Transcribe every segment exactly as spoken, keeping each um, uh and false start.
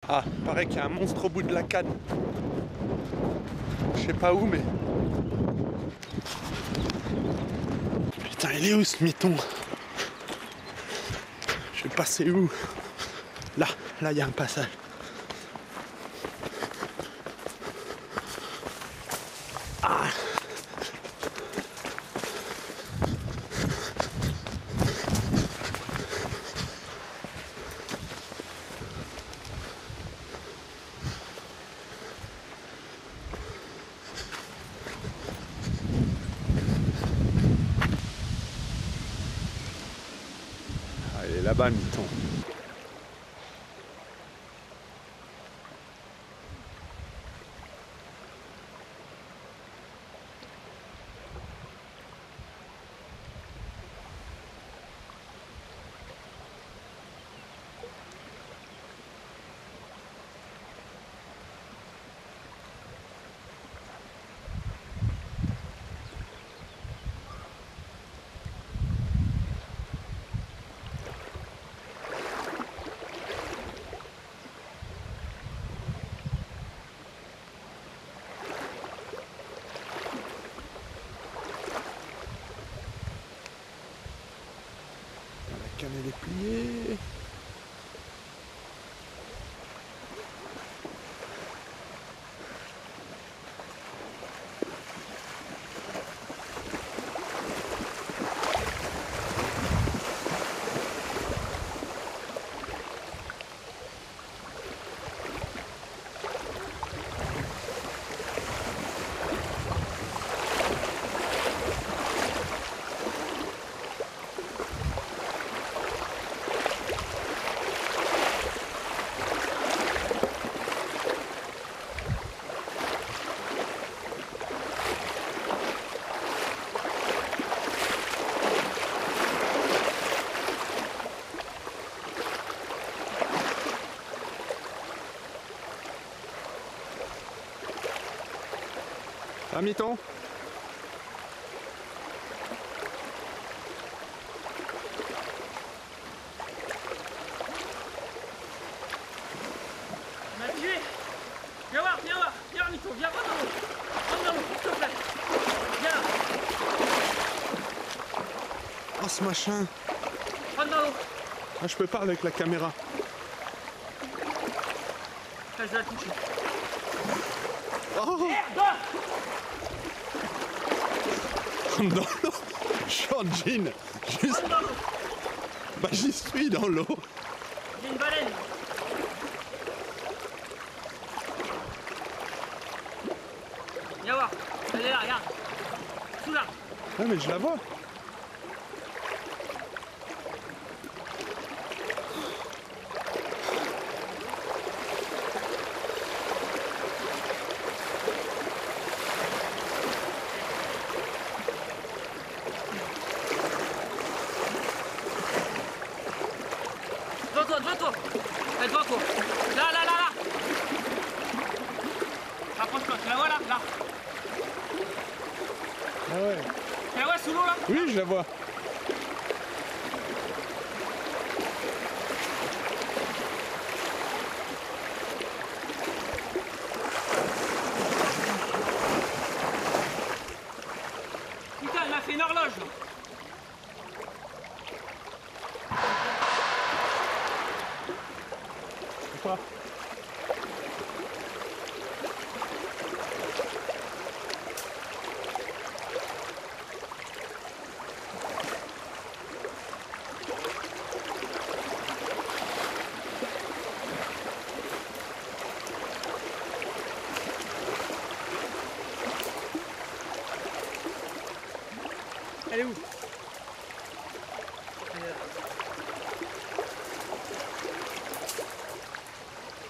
Ah, paraît qu'il y a un monstre au bout de la canne. Je sais pas où, mais... Putain, il est où ce mython? Je vais passer où? Là, là, il y a un passage. Ah! Ah, il est là-bas, le mython. La canne, elle est pliée. Un mython? On m'a tué. Viens voir, viens voir, viens voir mython, viens voir dans l'eau. Rentre dans l'eau, s'il te plaît. Viens là. Oh, ce machin! Rentre dans l'eau. Ah, je peux pas avec la caméra. Là, je vais la toucher. Oh! Merde! Dans l'eau! Je suis en jean! Juste... Rentre dans l'eau. Bah, j'y suis dans l'eau! J'ai une baleine. Viens voir. Elle est là, regarde. Sous là. Ah, mais je la vois! Devant toi, devant toi. Elle est devant toi. Là, là, là, là. Rapproche-toi, tu la vois là? Là. Ah ouais! Tu la vois sous l'eau là? Oui, je la vois! Putain, elle m'a fait une horloge là. Quoi? Elle est où? Elle est là.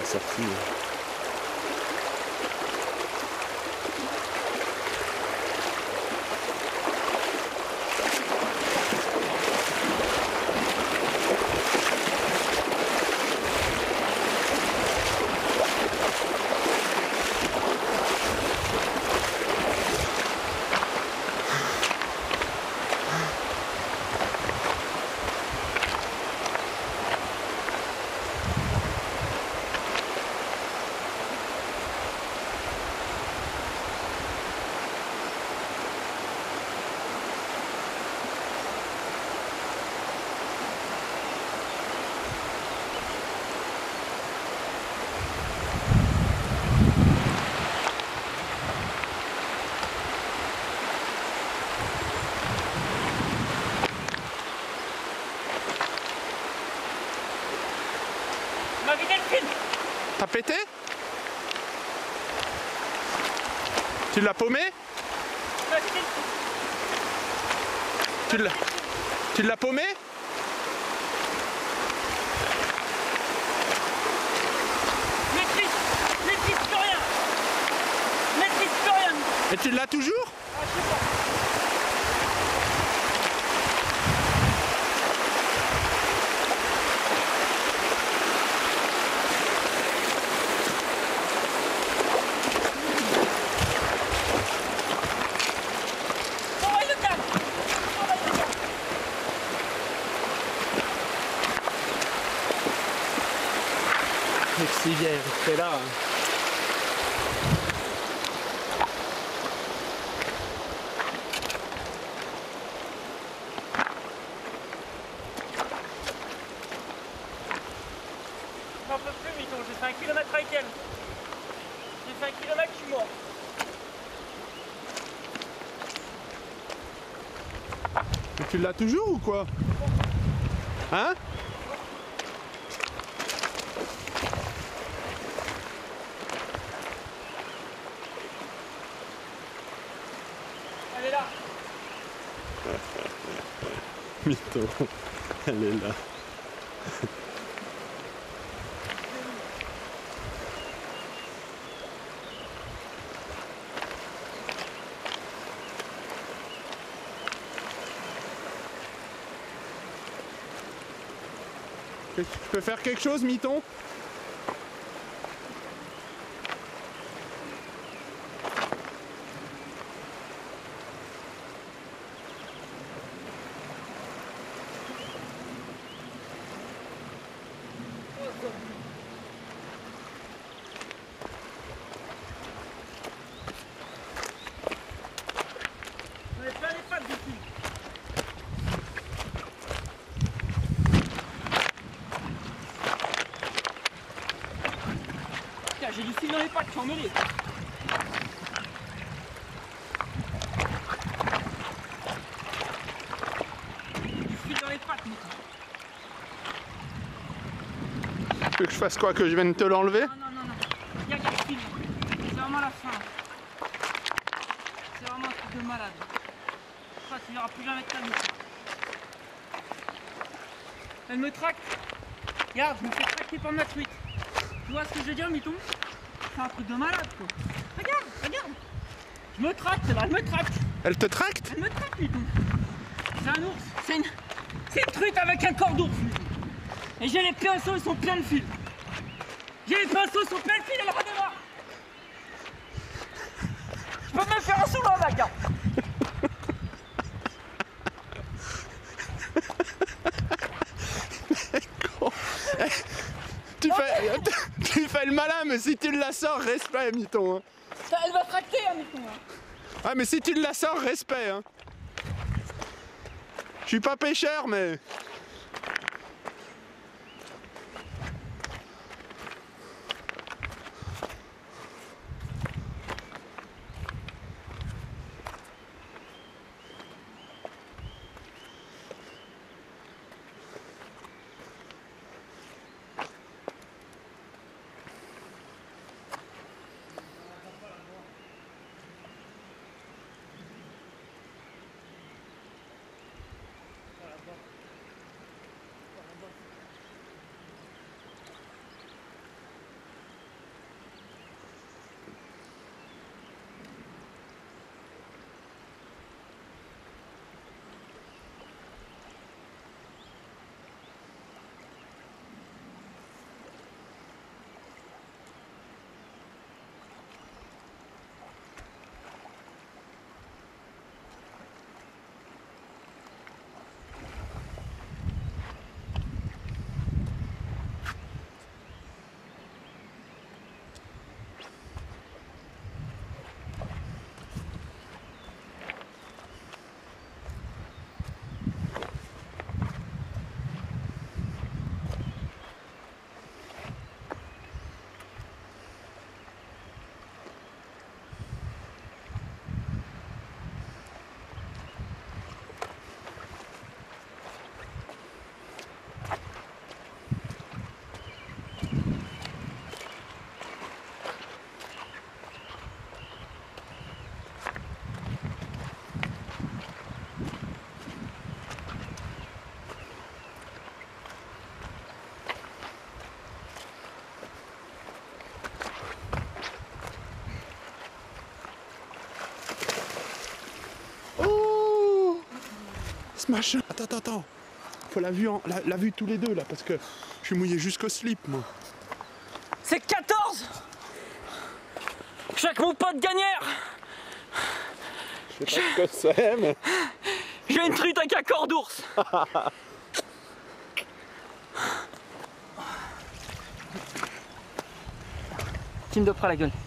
sorti. m'a vidé le fil. T'as pété? Tu l'as paumé? Il m'a vidé le fil. Tu l'as... Tu l'as paumé? Maîtrise, maîtrise plus rien. Maîtrise plus rien. Et tu l'as toujours? Ah, je sais pas. Civière, c'est là. J'en peux plus, Miton, j'ai fait un kilomètre avec elle. J'ai fait un kilomètre, je suis mort. Et tu l'as toujours ou quoi? Hein? Elle est là. Mytho, elle est là. Je peux faire quelque chose, Myton? On est plein les pattes du fil. Putain, j'ai du fil dans les pattes, je suis emmêlé. Du fil dans les pattes, Miton. Tu veux que je fasse quoi? Que je vienne te l'enlever? Non, non, non, non. Il y a qu'un fil. C'est vraiment la fin. C'est vraiment un truc de malade. Ça, tu verras plus jamais de ta vie. Elle me tracte. Regarde, je me fais tracter par ma truite. Tu vois ce que je veux dire, Miton? C'est un truc de malade, quoi. Regarde, regarde. Je me tracte, là, elle me tracte. Elle te tracte? Elle me tracte, Miton. C'est un ours. C'est une... C'est une truite avec un corps d'ours, Miton. Et j'ai les pinceaux, ils sont pleins de fils. J'ai les pinceaux, ils sont pleins de fils, elle redémarre. Je peux me faire un sous là, la gars. Tu fais, tu fais le malin, mais si tu la sors, respect, Myton. Hein. Elle va tracter, hein, Miton. Ah, mais si tu la sors, respect. Hein. Je suis pas pêcheur, mais... ce machin. Attends, attends, attends. Faut la vue, en... la, la vue tous les deux là, parce que je suis mouillé jusqu'au slip, moi. C'est quatorze. Chaque mon pote gagnère. Je sais pas ce que c'est, mais... J'ai une truite avec un corps d'ours. Team de près la gueule.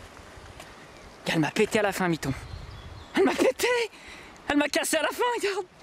Elle m'a pété à la fin, Miton. Elle m'a pété. Elle m'a cassé à la fin, regarde.